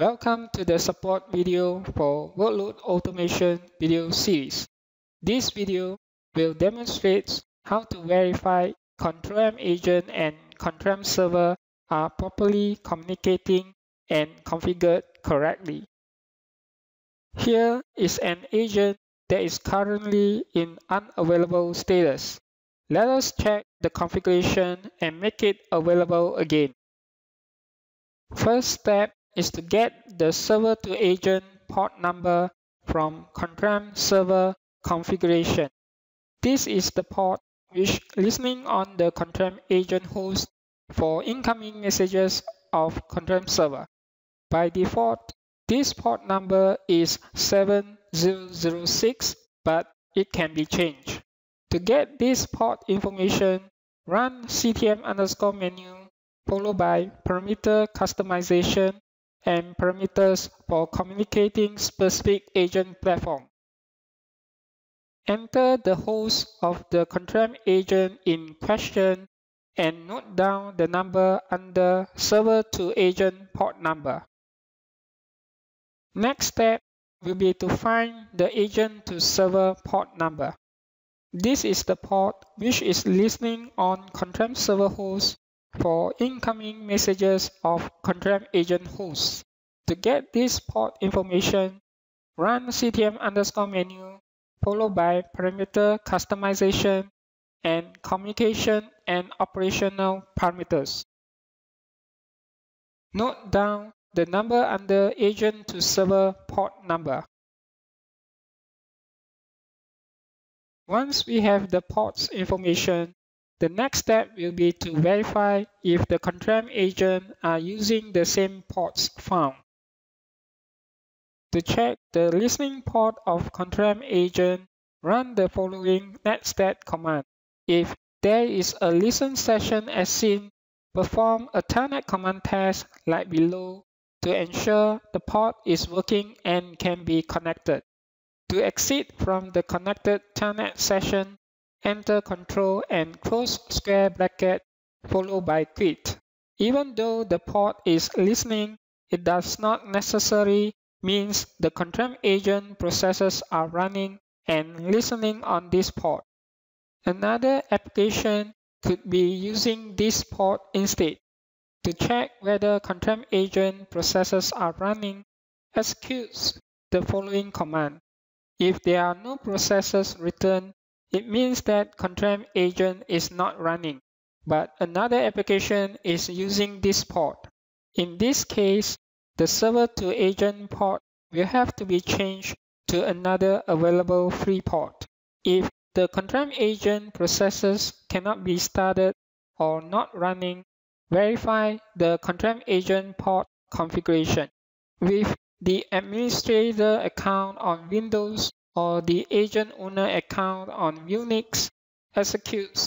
Welcome to the support video for Workload Automation video series. This video will demonstrate how to verify ControlM Agent and ControlM Server are properly communicating and configured correctly. Here is an agent that is currently in unavailable status. Let us check the configuration and make it available again. First step is to get the server to agent port number from ControlM Server configuration. This is the port which listening on the ControlM agent host for incoming messages of ControlM Server. By default, this port number is 7006, but it can be changed. To get this port information, run ctm_menu followed by parameter customization and parameters for communicating specific agent platform. Enter the host of the ControlM agent in question and note down the number under server to agent port number. Next step will be to find the agent to server port number. This is the port which is listening on ControlM Server host for incoming messages of ControlM agent hosts. To get this port information, run ctm_menu followed by parameter customization and communication and operational parameters. Note down the number under agent to server port number. Once we have the port's information, the next step will be to verify if the ControlM agent are using the same ports found. To check the listening port of ControlM agent, run the following netstat command. If there is a listen session as seen, perform a telnet command test like below to ensure the port is working and can be connected. To exit from the connected telnet session, enter Control and close square bracket followed by quit. Even though the port is listening, it does not necessarily mean the ControlM agent processes are running and listening on this port. Another application could be using this port instead. To check whether ControlM agent processes are running, execute the following command. If there are no processes returned, it means that ControlM agent is not running, but another application is using this port. In this case, the server to agent port will have to be changed to another available free port. If the ControlM agent processes cannot be started or not running, verify the ControlM agent port configuration. With the administrator account on Windows or the agent owner account on Unix, executes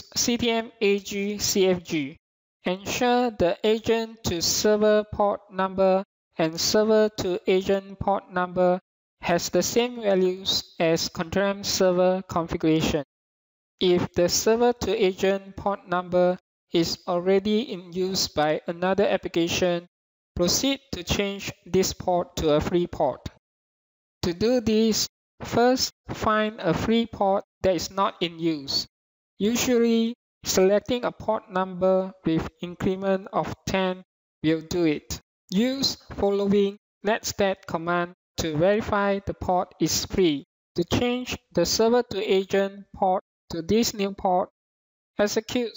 ctm_ag_cfg. Ensure the agent to server port number and server to agent port number has the same values as ControlM server configuration. If the server to agent port number is already in use by another application, proceed to change this port to a free port. To do this, first find a free port that is not in use. Usually, selecting a port number with increment of 10 will do it. Use following netstat command to verify the port is free. To change the server to agent port to this new port, execute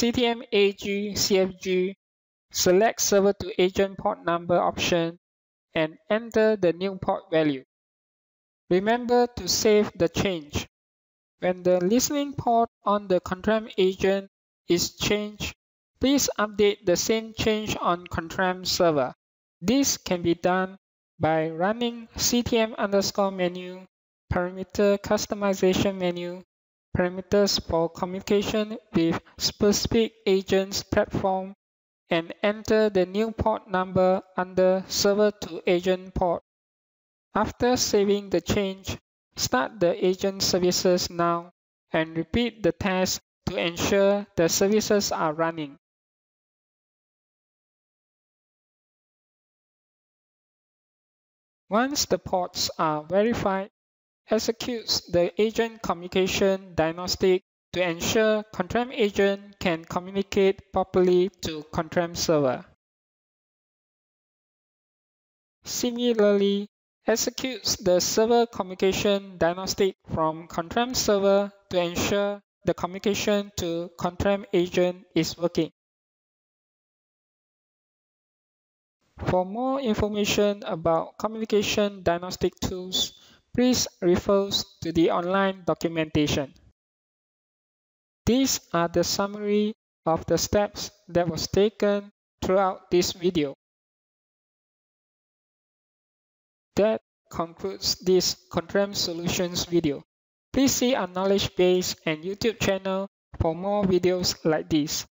ctm_ag_cfg, select server to agent port number option, and enter the new port value. Remember to save the change. When the listening port on the ControlM agent is changed, please update the same change on ControlM server. This can be done by running ctm_menu, parameter customization menu, parameters for communication with specific agents platform, and enter the new port number under server to agent port. After saving the change, start the agent services now and repeat the test to ensure the services are running. Once the ports are verified, executes the agent communication diagnostic to ensure ControlM Agent can communicate properly to ControlM Server. Similarly, executes the server communication diagnostic from ControlM Server to ensure the communication to ControlM Agent is working. For more information about communication diagnostic tools, please refer to the online documentation. These are the summary of the steps that was taken throughout this video. That concludes this ControlM Solutions video. Please see our knowledge base and YouTube channel for more videos like this.